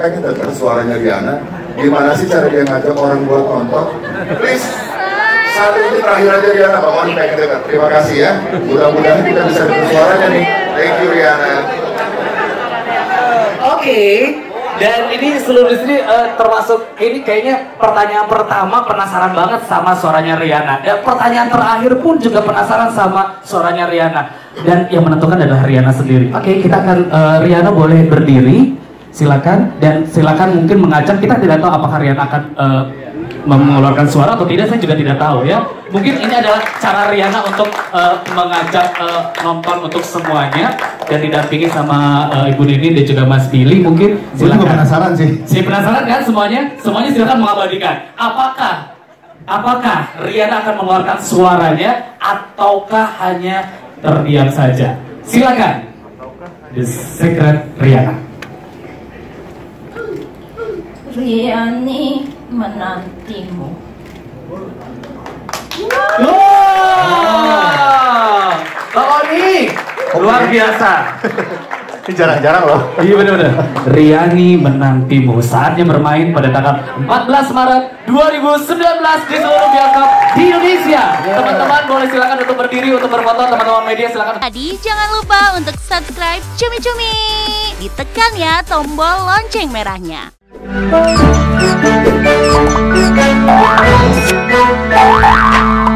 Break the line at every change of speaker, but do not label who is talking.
pengen dengar suaranya Rihanna. Gimana sih cara dia ngajak orang buat nonton? Please, satu ini terakhir aja Rihanna, Bang Oni pengen dengar. Terima kasih ya. Mudah-mudahan kita bisa dengar suaranya nih. Thank you Rihanna.
Oke. Dan ini seluruh di sini termasuk ini kayaknya pertanyaan pertama penasaran banget sama suaranya Rihanna. Dan pertanyaan terakhir pun juga penasaran sama suaranya Rihanna. Dan yang menentukan adalah Rihanna sendiri. Oke, kita akan Rihanna boleh berdiri, silakan. Dan silakan mungkin mengajak, kita tidak tahu apakah Rihanna akan mengeluarkan suara atau tidak, saya juga tidak tahu ya. Mungkin ini adalah cara Rihanna untuk mengajak nonton untuk semuanya dan didampingi sama Ibu Nini dan juga Mas Billy. Mungkin silakan. Gue penasaran sih. Saya penasaran kan semuanya? Semuanya silakan mengabadikan. Apakah Rihanna akan mengeluarkan suaranya ataukah hanya terdiam saja? Silakan. The Secret Rihanna.
Riani menantimu.
Wow, Bang Oni, luar biasa.
Ini jarang-jarang loh.
Iya benar-benar. Riani menantimu. Saatnya bermain pada tanggal 14 Maret 2019 di seluruh bioskop di Indonesia. Teman-teman boleh silakan untuk berdiri untuk berfoto. Teman-teman media silakan.
Tadi jangan lupa untuk subscribe Cumi Cumi. Ditekan ya tombol lonceng merahnya. Thank you.